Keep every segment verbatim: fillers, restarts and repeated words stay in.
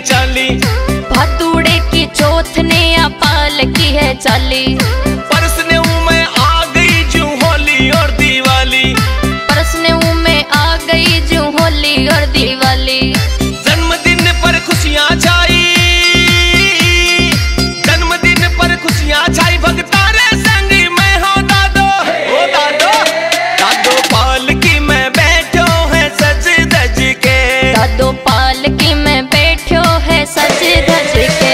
चाली, भादुड़े की चौथ ने या पाल की है चाली। परसने में आ गई जू होली और दिवाली, परसने में आ गई जू होली और दिवाली। जन्मदिन पर खुशियां छाई, जन्मदिन पर खुशियां छाई, भगतारे संग मैं हो दादो, ओ दादो, दादो पालकी में बैठो है सज धज के, दादो पालकी में बैठो है सज धज के।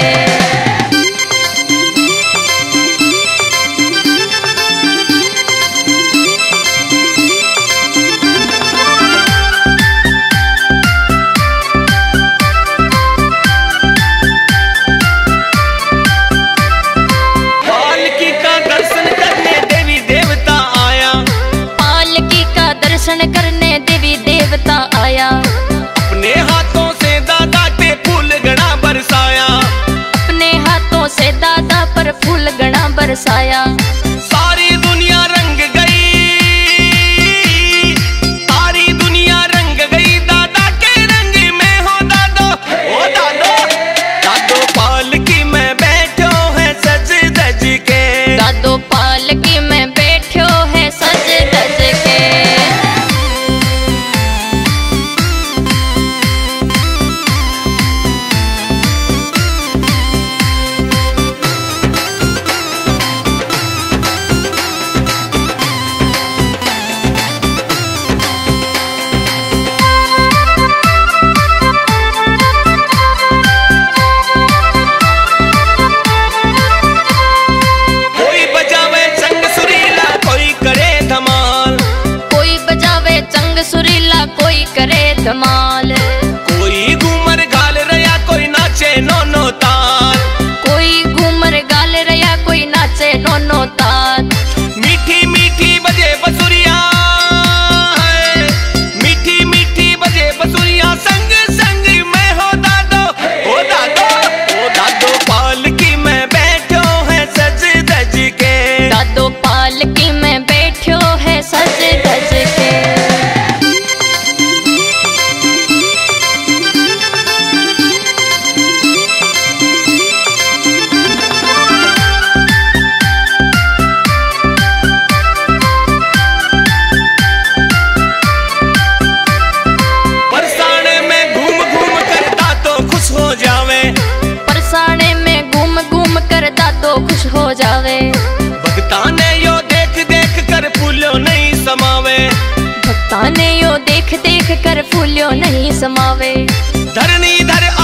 पालकी का दर्शन करने देवी देवता आया, पालकी का दर्शन करने देवी देवता आया। अपने हाथों से दादा पे फूल गड़ा बरसाया, अपने हाथों से दादा पर फूल गड़ा बरसाया। सारी दुनिया रंग गई, सारी दुनिया रंग गई, दादा के रंग में हो दादो, ओ दादो, दादो पालकी में बैठो है सज धज के, दादो पालकी में बैठो है सज धज के। कोई बजावे चंग सुरीला, कोई करे धमाल, कोई बजावे चंग सुरीला, कोई करे धमाल। कोई घूमर घाल रया, कोई नाचे नौनो ताल, कोई घूमर गाल रया, कोई नाचे नोनो ताल। मीठी मीठी बजे बसुरिया है, मीठी मीठी बजे बसुरिया, संग संग मैं हो दादो, ओ दादो, ओ दादो पालकी में बैठो है सज धज के, दादो पालकी में बैठो है सज धज के। बरसाने में घूम घूम कर दादो खुश हो जावे, परसाने में घूम घूम कर दादो खुश हो जावे। भगताने यो देख देख कर फूलो नहीं समावे, भक्ताने यो देख देख कर फूल्यो नहीं समावे। धरनी धर